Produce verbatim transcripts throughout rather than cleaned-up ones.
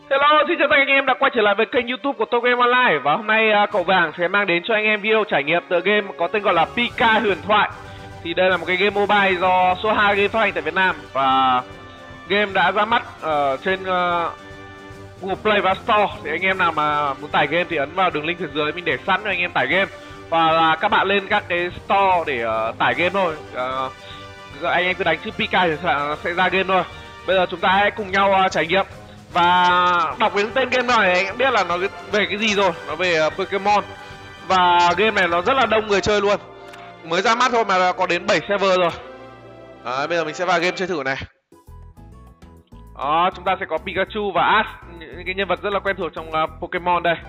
Hello, xin chào tất cả anh em đã quay trở lại với kênh YouTube của Tô Game Online. Và hôm nay uh, cậu Vàng sẽ mang đến cho anh em video trải nghiệm tựa game có tên gọi là Pika Huyền Thoại. Thì đây là một cái game mobile do Soha Game phát hành tại Việt Nam. Và game đã ra mắt ở uh, trên uh, Google Play và Store. Thì anh em nào mà muốn tải game thì ấn vào đường link phía dưới, mình để sẵn cho anh em tải game. Và là các bạn lên các cái store để uh, tải game thôi. uh, Anh em cứ đánh chữ Pika thì sẽ ra game thôi. Bây giờ chúng ta hãy cùng nhau uh, trải nghiệm. Và đọc cái tên game này anh em biết là nó về cái gì rồi. Nó về uh, Pokemon. Và game này nó rất là đông người chơi luôn. Mới ra mắt thôi mà có đến bảy server rồi. Đấy, bây giờ mình sẽ vào game chơi thử này. Đó, chúng ta sẽ có Pikachu và Ash, những cái nhân vật rất là quen thuộc trong uh, Pokemon đây.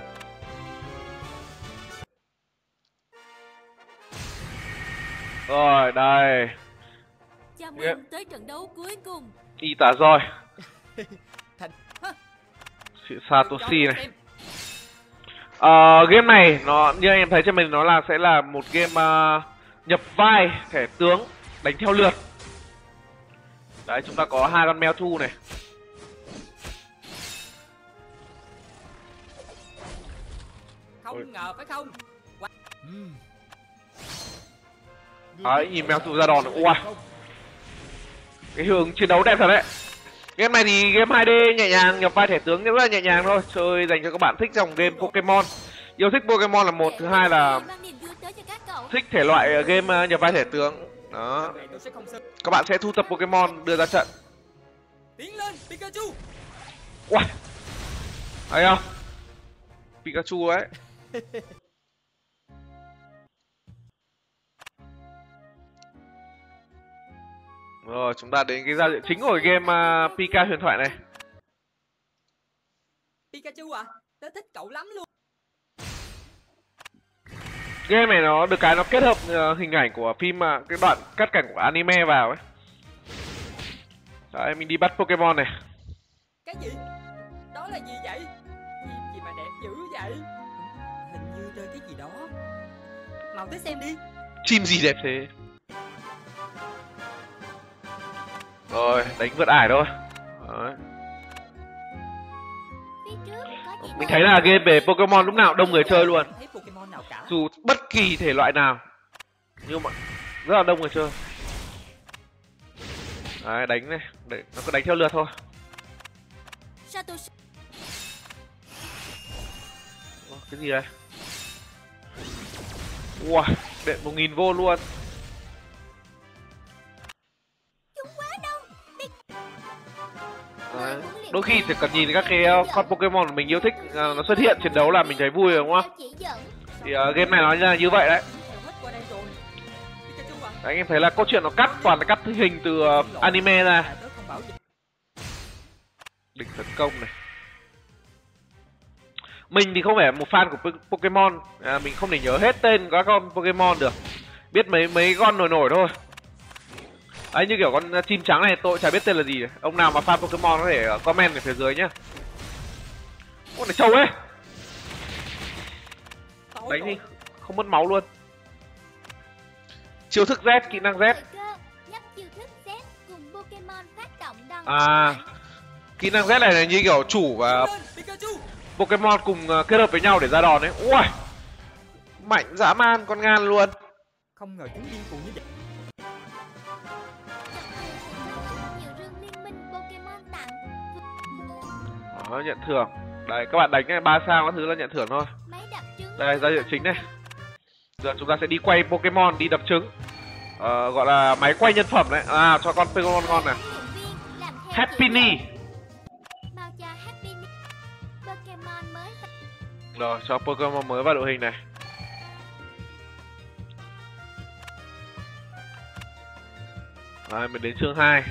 Rồi, đây. Chào mừng tới trận đấu cuối cùng. Y tả rồi. Satoshi này. Ờ, game này nó như anh em thấy trên mình nó là sẽ là một game uh, nhập vai thẻ tướng đánh theo lượt. Đấy, chúng ta có hai con Mewtwo này. Không ngờ phải không? Đấy, nhìn Mewtwo ra đòn. Ui, cái hướng chiến đấu đẹp thật đấy. Game này thì game hai D nhẹ nhàng, nhập vai thẻ tướng rất là nhẹ nhàng thôi. Chơi dành cho các bạn thích dòng game Pokemon. Yêu thích Pokemon là một, thứ hai là thích thể loại game nhập vai thẻ tướng. Đó. Các bạn sẽ thu thập Pokemon đưa ra trận. Tiến lên Pikachu. Ui, thấy không? Pikachu ấy. Rồi, chúng ta đến cái giao diện chính của game uh, Pika Huyền Thoại này. Pikachu à? Tớ thích cậu lắm luôn. Game này nó được cái nó kết hợp uh, hình ảnh của phim, uh, cái đoạn cắt cảnh của anime vào ấy. Đấy, mình đi bắt Pokemon này. Cái gì? Đó là gì vậy? Gì, gì mà đẹp dữ vậy? Hình như rơi cái gì đó. Mau tới xem đi. Chim gì đẹp thế? Rồi, đánh vượt ải thôi. Đấy. Mình thấy là game về Pokemon lúc nào đông người chơi luôn. Dù bất kỳ thể loại nào, nhưng mà rất là đông người chơi. Đấy, đánh này, để nó cứ đánh theo lượt thôi. Cái gì đây? Wow, đệm một nghìn vô luôn. Đấy. Đôi khi chỉ cần nhìn các cái con Pokemon mà mình yêu thích uh, nó xuất hiện chiến đấu là mình thấy vui rồi đúng không? Thì uh, game này nó là như vậy đấy. Đấy, anh em thấy là câu chuyện nó cắt toàn là cắt hình từ uh, anime ra. Đỉnh tấn công này. Mình thì không phải một fan của Pokemon, à, mình không thể nhớ hết tên các con Pokemon được. Biết mấy mấy con nổi nổi thôi. Đấy, như kiểu con chim trắng này tôi chả biết tên là gì. Ông nào mà fan Pokemon có thể comment ở phía dưới nhá. Con này trâu ấy. Đánh đi, không mất máu luôn. Chiêu thức Z, kỹ năng Z. À, kỹ năng Z này là như kiểu chủ và Pokemon cùng kết hợp với nhau để ra đòn ấy. Ui, mạnh dã man con ngan luôn. Không ngờ chúng điên cuồng như vậy. Đó, nhận thưởng. Đấy, các bạn đánh này, ba sao các thứ là nhận thưởng thôi. Đây, giao diện chính này. Giờ chúng ta sẽ đi quay Pokemon, đi đập trứng. Ờ, gọi là máy quay nhân phẩm đấy. À, cho con Pokemon ngon này. Happiny. Rồi, cho Pokemon mới vào đội hình này. Đấy, mình đến chương hai.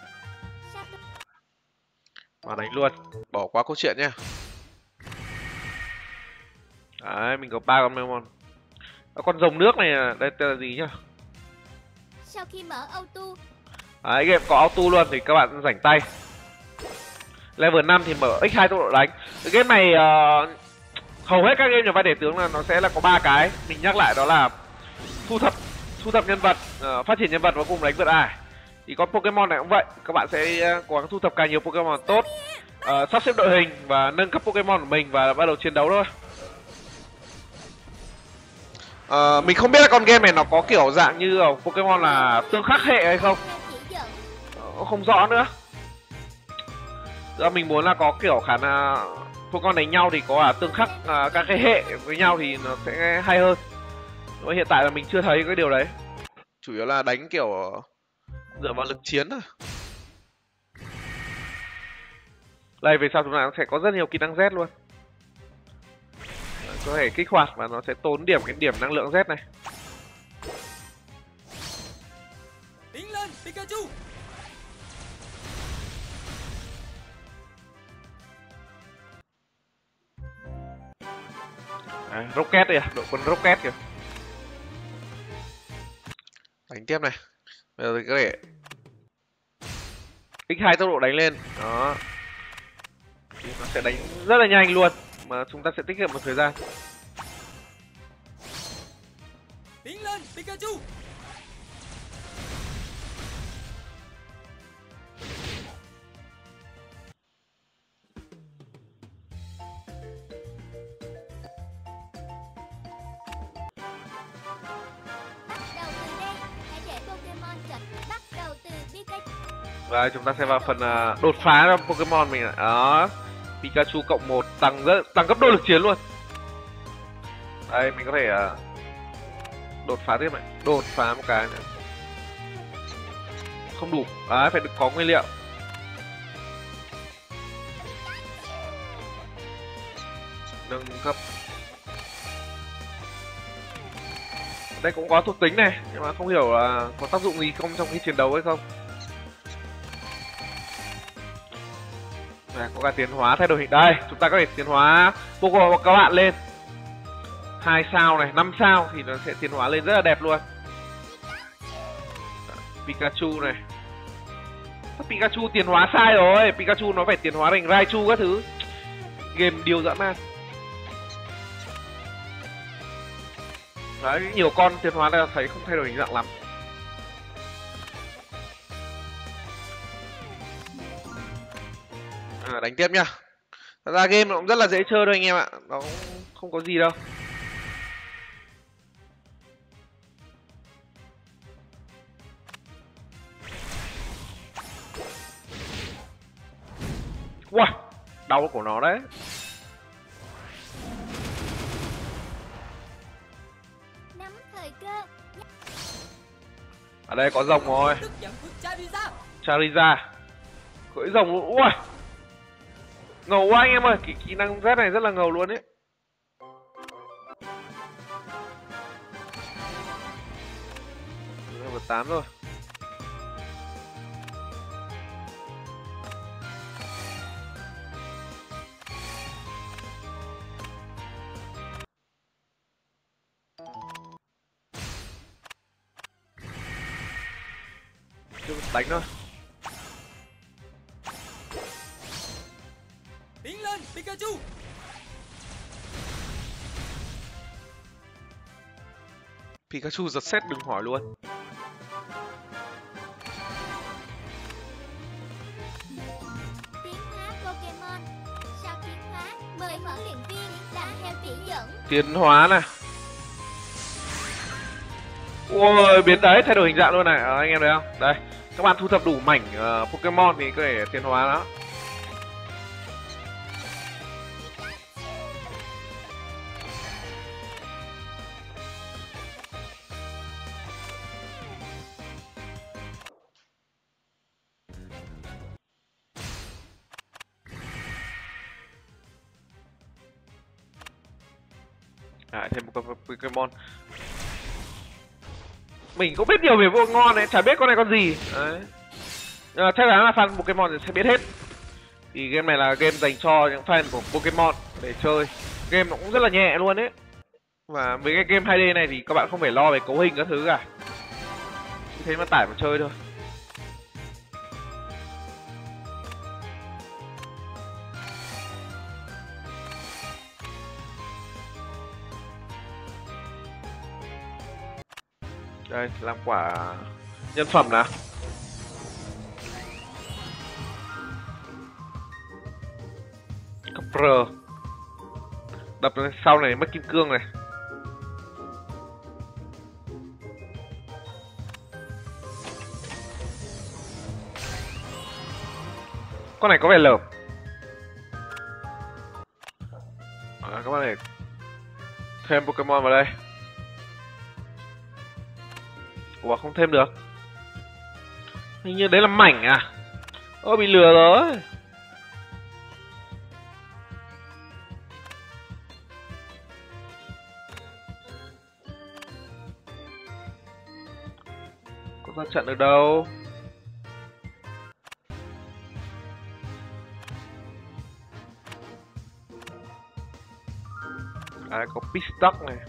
Mà đánh luôn, bỏ qua câu chuyện nhá. Đấy, mình có ba con Pokemon. Con rồng nước này, đây tên là gì nhá? Sau khi mở auto. Đấy, game có auto luôn thì các bạn rảnh tay. Level năm thì mở nhân hai tốc độ đánh. Game này uh, hầu hết các game nhập vai thẻ tướng là nó sẽ là có ba cái. Mình nhắc lại đó là thu thập thu thập nhân vật, uh, phát triển nhân vật và cùng đánh vượt ải. Thì con Pokemon này cũng vậy, các bạn sẽ cố gắng thu thập càng nhiều Pokemon tốt. uh, sắp xếp đội hình và nâng cấp Pokemon của mình và bắt đầu chiến đấu thôi. Uh, mình không biết là con game này nó có kiểu dạng như ở Pokemon là tương khắc hệ hay không, uh, không rõ nữa. Giờ mình muốn là có kiểu khả năng Pokemon đánh nhau thì có à tương khắc uh, các cái hệ với nhau thì nó sẽ hay hơn. Nhưng mà hiện tại là mình chưa thấy cái điều đấy. Chủ yếu là đánh kiểu dựa vào lực chiến thôi. Đây về sau chúng ta sẽ có rất nhiều kỹ năng Z luôn. Có thể kích hoạt và nó sẽ tốn điểm cái điểm năng lượng Z này. Tiến lên Pikachu. À, Rocket đây à, đội quân Rocket kìa. Đánh tiếp này. Bây giờ thì có thể nhân hai tốc độ đánh lên. Đó. Thì nó sẽ đánh rất là nhanh luôn. Mà chúng ta sẽ tiết kiệm một thời gian. Tiến lên Pikachu. Và chúng ta sẽ vào phần uh, đột phá cho Pokemon mình. Đó. Pikachu cộng một tăng rất tăng gấp đôi lực chiến luôn. Đây mình có thể uh, đột phá tiếp này, đột phá một cái nữa. Không đủ, đấy phải được có nguyên liệu. Nâng cấp. Đây cũng có thuộc tính này, nhưng mà không hiểu là có tác dụng gì không trong khi chiến đấu hay không. Này, có cả tiến hóa thay đổi hình. Đây chúng ta có thể tiến hóa Pokemon của các bạn lên hai sao này, năm sao thì nó sẽ tiến hóa lên rất là đẹp luôn. Pikachu này. Pikachu tiến hóa sai rồi, Pikachu nó phải tiến hóa thành Raichu các thứ. Game điều dã man. Đấy, nhiều con tiến hóa là thấy không thay đổi hình dạng lắm. À, đánh tiếp nhá. Thật ra game nó cũng rất là dễ chơi thôi anh em ạ. Nó cũng không có gì đâu. Wow, đau của nó đấy. Nắm thời cơ. Ở đây có rồng rồi. Charizard. Cưỡi rồng luôn. Ui. Ngầu quá anh em ơi, cái kỹ năng Z này rất là ngầu luôn ấy. Level tám rồi. Chưa đánh thôi. Tiến lên Pikachu. Pikachu giật xét đừng hỏi luôn. Tiến hóa Pokemon. Sau tiến hóa, mời huấn luyện viên làm theo chỉ dẫn. Tiến hóa này. Ôi, biến đấy thay đổi hình dạng luôn này. À, anh em thấy không? Đây, các bạn thu thập đủ mảnh uh, Pokemon thì có thể tiến hóa đó. À, thêm một con Pokemon. Mình cũng biết nhiều về Pokemon này, chả biết con này con gì. Đấy. À, chắc chắn là fan Pokemon thì sẽ biết hết. Thì game này là game dành cho những fan của Pokemon để chơi. Game nó cũng rất là nhẹ luôn ấy. Và với cái game hai D này thì các bạn không phải lo về cấu hình các thứ cả. Cứ thế mà tải mà chơi thôi. Đây, làm quả nhân phẩm nào. F. Đập sau này mất kim cương này. Con này có vẻ lởm. À, các bạn này thêm Pokemon vào đây. Ủa không thêm được. Hình như đấy là mảnh à? Ôi bị lừa rồi. Có ra trận được đâu. À, có Pistock này,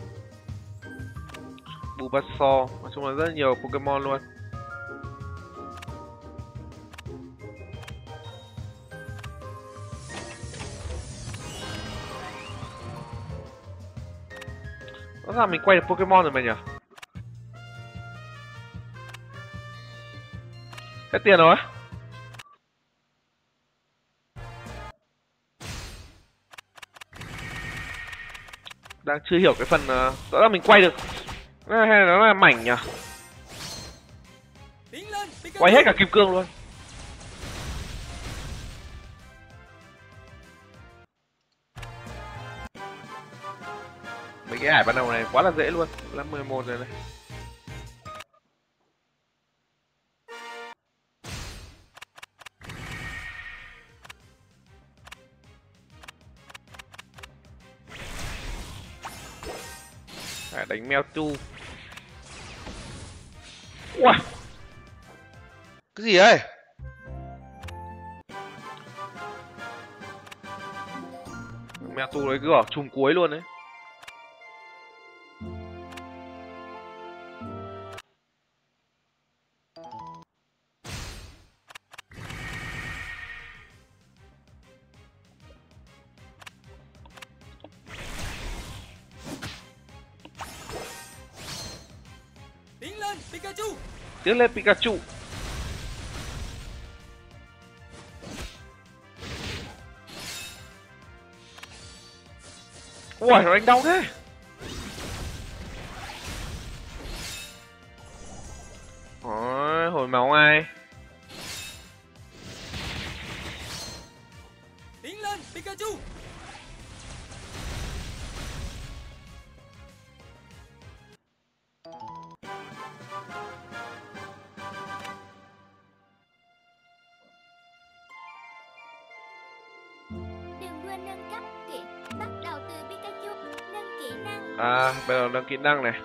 Bulbasaur, nói chung là rất nhiều Pokemon luôn. Rõ ràng mình quay được Pokemon rồi mà nhỉ? Hết tiền rồi. Đang chưa hiểu cái phần uh, rõ ràng mình quay được hay là nó là mảnh nhỉ? Quay hết cả kim cương luôn. Mấy cái ải ban đầu này quá là dễ luôn. Là mười một rồi này. À, đánh Mewtwo. Ui, cái gì đây? Mewtwo đấy cứ ở chùm cuối luôn đấy. Pikachu. Tiến lên Pikachu. Ui, nó đánh đau thế. Ôi, hồi máu ai. Tiến lên Pikachu. À, bây giờ nâng kỹ năng này.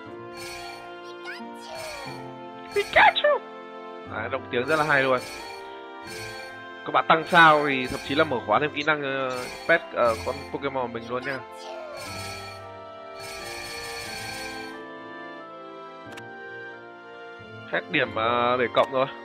Pikachu. À, động tiếng rất là hay luôn. Các bạn tăng sao thì thậm chí là mở khóa thêm kỹ năng uh, pet ở uh, con Pokemon mình luôn nha. Hết điểm uh, để cộng rồi.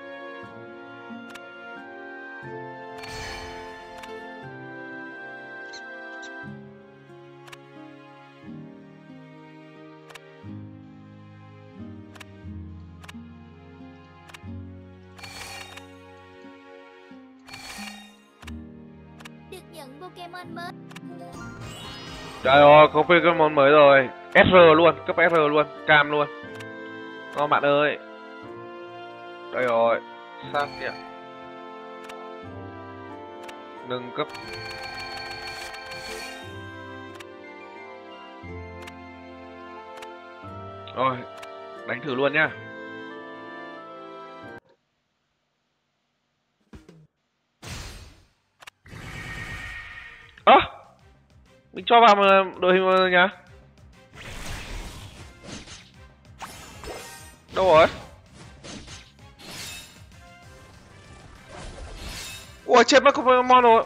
Pokemon mới. Trời ơi, có Pokemon mới rồi. ét rờ luôn, cấp ét rờ luôn, cam luôn. Ngon bạn ơi. Đây rồi, sát nhỉ. Nâng cấp. Rồi, đánh thử luôn nhá. Ơ, à, mình cho vào đội hình rồi nhá. Đâu rồi? Ủa, chết mất Pokemon rồi.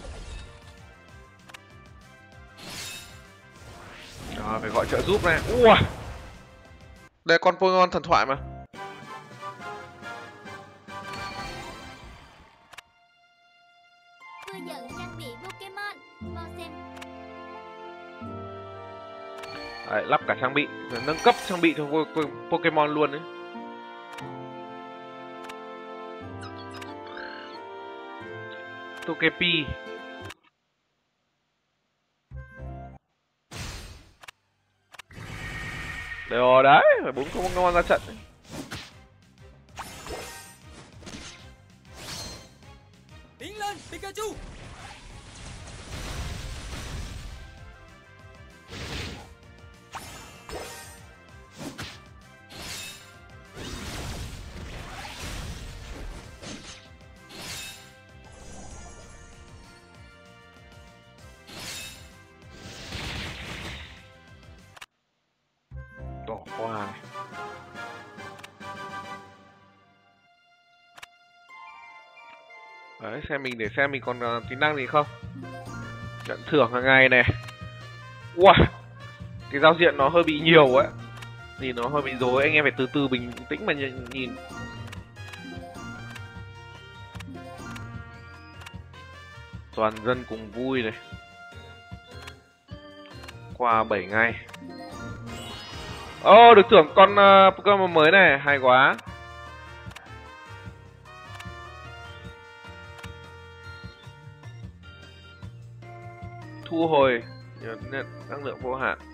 À, phải gọi trợ giúp này. Ủa, đây con Pokemon thần thoại mà. Vừa nhận trang bị Pokemon, mau xem. Đấy, lắp cả trang bị, nâng cấp trang bị cho Pokemon luôn đấy. Togepi. Rồi đấy, phải bốn Pokemon ra trận. Tiến lên Pikachu. Bỏ qua này. Đấy, xem mình để xem mình còn uh, tính năng gì không. Nhận thưởng hàng ngày này. Wow, cái giao diện nó hơi bị nhiều ấy, thì nó hơi bị rối, anh em phải từ từ bình tĩnh mà nhìn, nhìn. Toàn dân cùng vui này. Qua bảy ngày. Ô, oh, được thưởng con uh, Pokemon mới này, hay quá. Thu hồi nhận năng lượng vô hạn.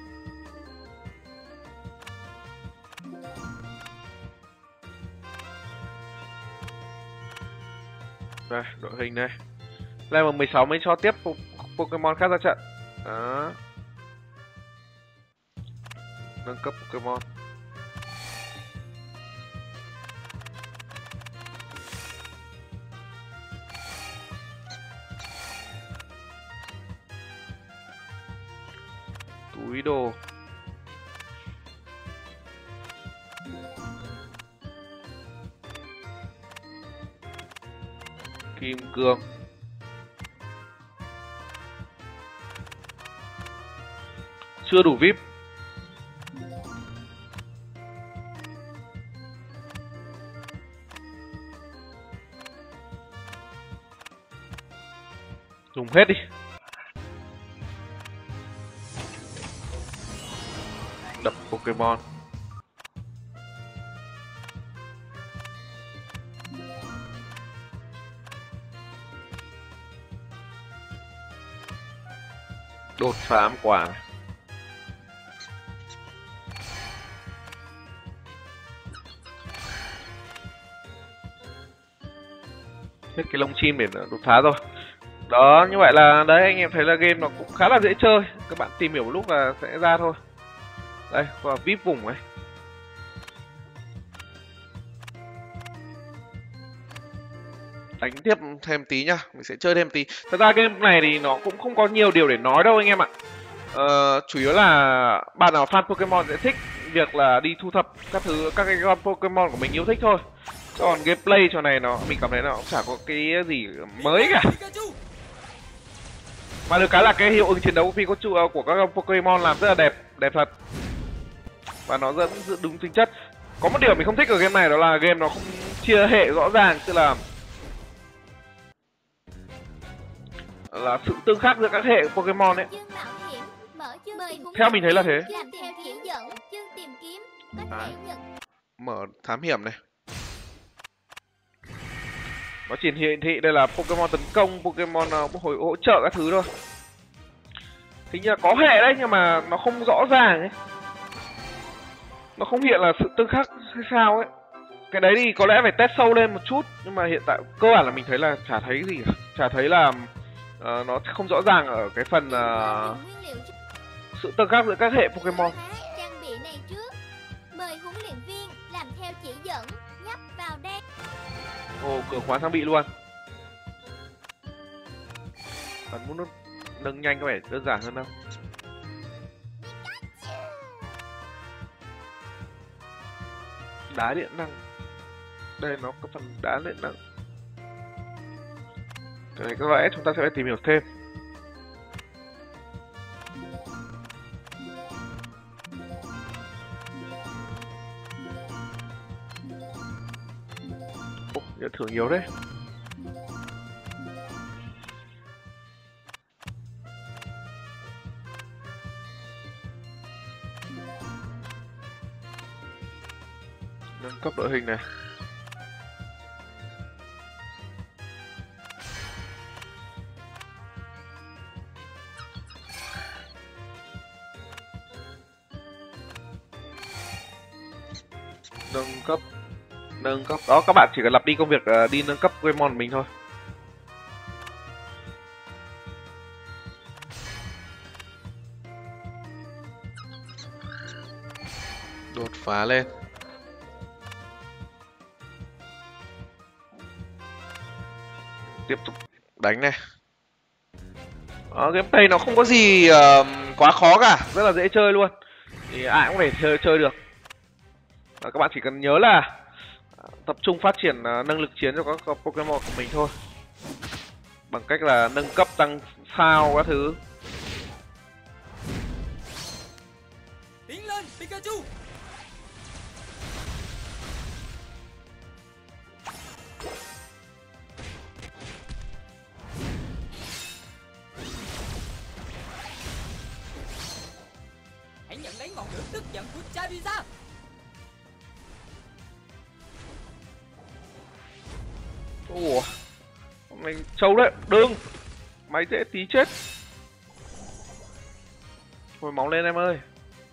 Đây, đội hình đây. Level mười sáu mới cho tiếp po Pokemon khác ra trận. Đó. Nâng cấp Pokemon. Túi đồ. Kim cương. Chưa đủ vi ai pi. Dùng hết đi. Đập Pokemon. Đột phá ám quả này. Hết cái lông chim để đột phá rồi. Đó, như vậy là đấy, anh em thấy là game nó cũng khá là dễ chơi. Các bạn tìm hiểu một lúc là sẽ ra thôi. Đây, qua vi ai pi vùng ấy. Đánh tiếp thêm tí nhá, mình sẽ chơi thêm tí. Thật ra game này thì nó cũng không có nhiều điều để nói đâu anh em ạ. Ờ, chủ yếu là bạn nào fan Pokemon sẽ thích việc là đi thu thập các thứ, các cái con Pokemon của mình yêu thích thôi. Còn gameplay trò này nó mình cảm thấy nó cũng chả có cái gì mới cả. Mà được cái là cái hiệu ứng chiến đấu của Pikachu của các Pokemon làm rất là đẹp, đẹp thật. Và nó rất đúng tính chất. Có một điều mình không thích ở game này đó là game nó không chia hệ rõ ràng, tức là là sự tương khắc giữa các hệ Pokemon ấy. Theo mình thấy là thế. À, mở thám hiểm này. Nó chỉ hiển thị đây là Pokemon tấn công, Pokemon uh, hồi hỗ trợ các thứ thôi. Hình như là có hệ đấy nhưng mà nó không rõ ràng ấy. Nó không hiện là sự tương khắc hay sao ấy. Cái đấy thì có lẽ phải test sâu lên một chút. Nhưng mà hiện tại cơ bản là mình thấy là chả thấy gì cả. Chả thấy là uh, nó không rõ ràng ở cái phần uh, sự tương khắc giữa các hệ Pokemon. Trang bị này trước. Mời huấn luyện viên làm theo chỉ dẫn, nhấp vào đây. Ồ, cửa khóa trang bị luôn. Bạn muốn nâng nhanh có vẻ đơn giản hơn đâu. Đá điện năng. Đây nó có phần đá điện năng. Cái này có lẽ chúng ta sẽ phải tìm hiểu thêm. Ồ, nhận thưởng nhiều đấy. Nâng cấp đội hình này. Nâng cấp. Nâng cấp. Đó, các bạn chỉ cần lặp đi công việc uh, đi nâng cấp Greymon của mình thôi. Đột phá lên. Tiếp tục đánh này. Đó, game play nó không có gì uh, quá khó cả, rất là dễ chơi luôn. Thì ai cũng có thể chơi, chơi được. Đó, các bạn chỉ cần nhớ là tập trung phát triển uh, năng lực chiến cho các, các Pokemon của mình thôi. Bằng cách là nâng cấp, tăng sao các thứ. Tiến lên Pikachu. Hãy nhận lấy ngọn lửa tức giận của Charizard. Ủa, mày trâu đấy, đừng. Mày dễ tí chết. Hồi máu lên em ơi.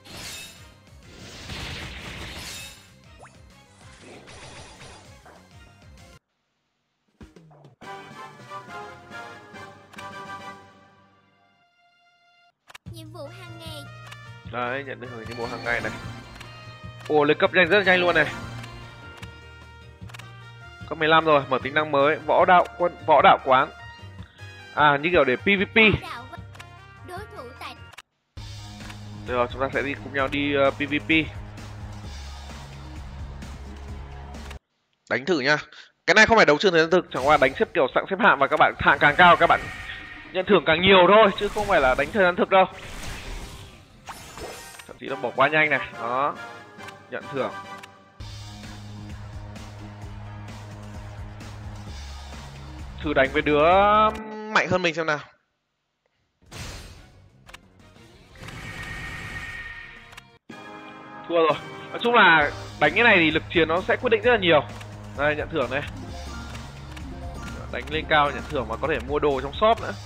Nhiệm vụ hàng ngày. Đấy, nhận được nhiệm vụ hàng ngày này. Ồ, lên cấp nhanh rất là nhanh luôn này. Cấp mười lăm rồi, mở tính năng mới, võ đạo quân, võ đạo quán. À, như kiểu để pê vê pê. Đối thủ tại. Được rồi, chúng ta sẽ đi cùng nhau đi uh, pê vê pê. Đánh thử nhá. Cái này không phải đấu trường thời gian thực, chẳng qua đánh xếp kiểu sẵn xếp hạng và các bạn hạng càng cao các bạn nhận thưởng càng nhiều thôi, chứ không phải là đánh thời gian thực đâu. Thậm chí nó bỏ qua nhanh này, đó. Nhận thưởng. Thử đánh với đứa mạnh hơn mình xem nào. Thua rồi. Nói chung là đánh cái này thì lực chiến nó sẽ quyết định rất là nhiều. Đây, nhận thưởng này. Đánh lên cao nhận thưởng mà có thể mua đồ trong shop nữa.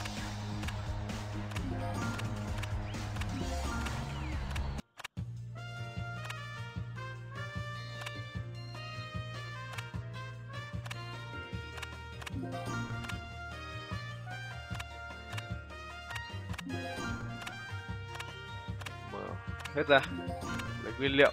Mở hết ra. Lấy nguyên liệu.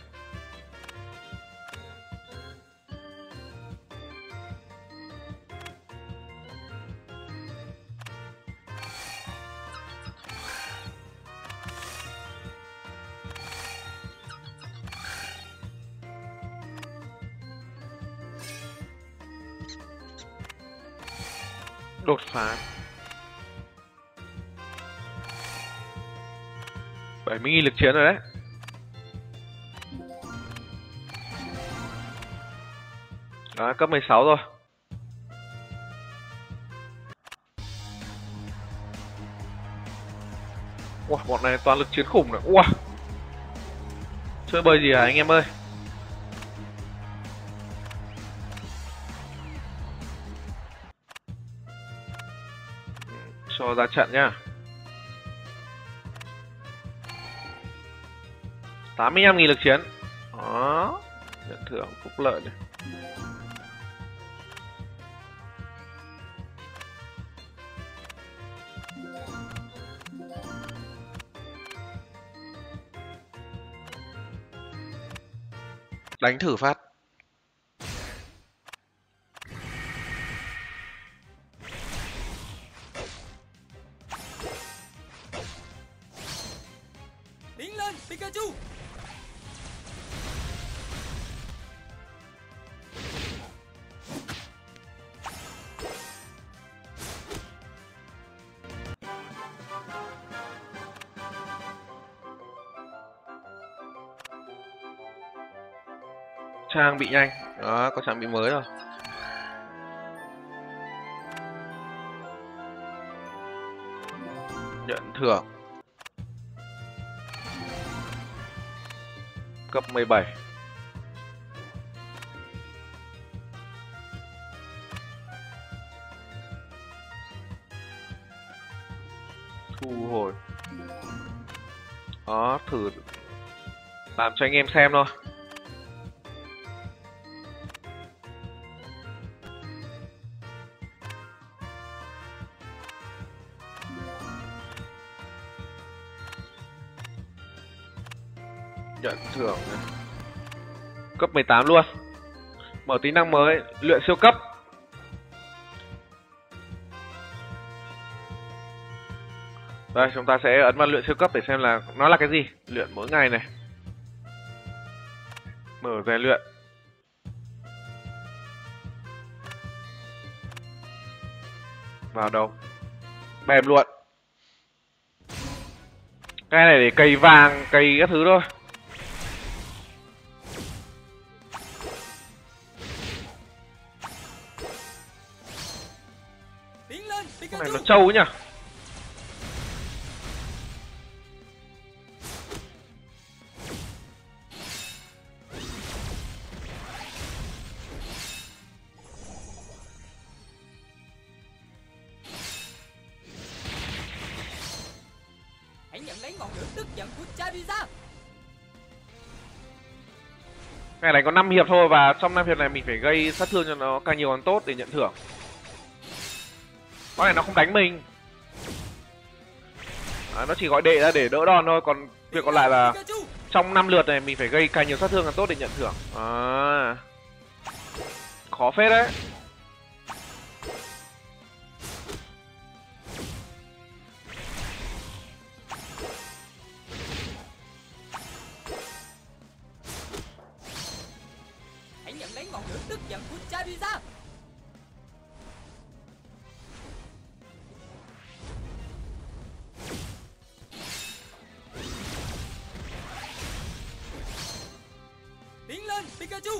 Đột phá bảy mươi nghìn lực chiến rồi đấy. Đó, cấp mười sáu rồi. Wow, bọn này toàn lực chiến khủng này. Wow. Chơi bời gì hả anh em ơi? Cho ra trận nhá. tám mươi lăm nghìn lực chiến. Đó. Nhận thưởng phúc lợi này. Đánh thử phát. Tiến lên Pikachu. Trang bị nhanh. Đó, có trang bị mới rồi. Nhận thưởng. Cấp mười bảy. Thu hồi. Đó, thử làm cho anh em xem thôi. Nhận thưởng này. Cấp mười tám luôn. Mở tính năng mới, luyện siêu cấp. Đây, chúng ta sẽ ấn vào luyện siêu cấp để xem là nó là cái gì. Luyện mỗi ngày này. Mở rèn luyện. Vào đâu? Bèm luôn. Cái này để cày vàng, cày các thứ thôi. Cái này nó trâu nhỉ. Hãy nhận lấy ngọn lửa tức giận của Charizard. Cái này có năm hiệp thôi và trong năm hiệp này mình phải gây sát thương cho nó càng nhiều càng tốt để nhận thưởng. Con này nó không đánh mình. À, nó chỉ gọi đệ ra để đỡ đòn thôi, còn việc còn lại là trong năm lượt này mình phải gây càng nhiều sát thương càng tốt để nhận thưởng. À, khó phết đấy. Hãy nhận lấy ngọn lửa tức giận của Charizard. Tiến lên Pikachu.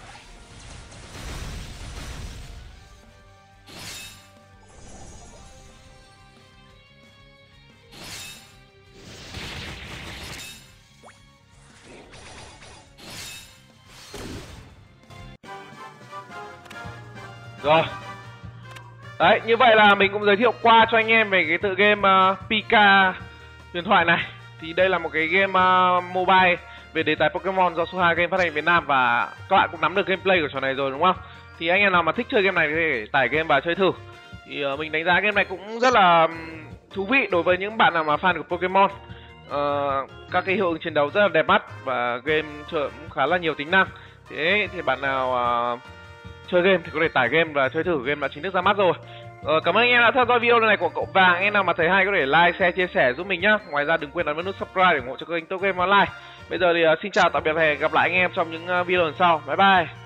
Rồi. Đấy, như vậy là mình cũng giới thiệu qua cho anh em về cái tựa game uh, Pika huyền thoại này. Thì đây là một cái game uh, mobile về đề tài Pokemon do Soha Game phát hành Việt Nam, và các bạn cũng nắm được gameplay của trò này rồi đúng không? Thì anh em nào mà thích chơi game này thì có thể tải game và chơi thử. Thì uh, mình đánh giá game này cũng rất là um, thú vị đối với những bạn nào mà fan của Pokemon. Uh, các cái hiệu ứng chiến đấu rất là đẹp mắt và game chơi cũng khá là nhiều tính năng. Thế thì bạn nào uh, chơi game thì có thể tải game và chơi thử, game đã chính thức ra mắt rồi. Ờ, cảm ơn anh em đã theo dõi video này của cậu Vàng. Anh em nào mà thấy hay có thể like, share, chia sẻ giúp mình nhá. Ngoài ra đừng quên ấn vào nút subscribe để ủng hộ cho kênh Top Game Online. Bây giờ thì uh, xin chào tạm biệt và hẹn gặp lại anh em trong những uh, video lần sau. Bye bye.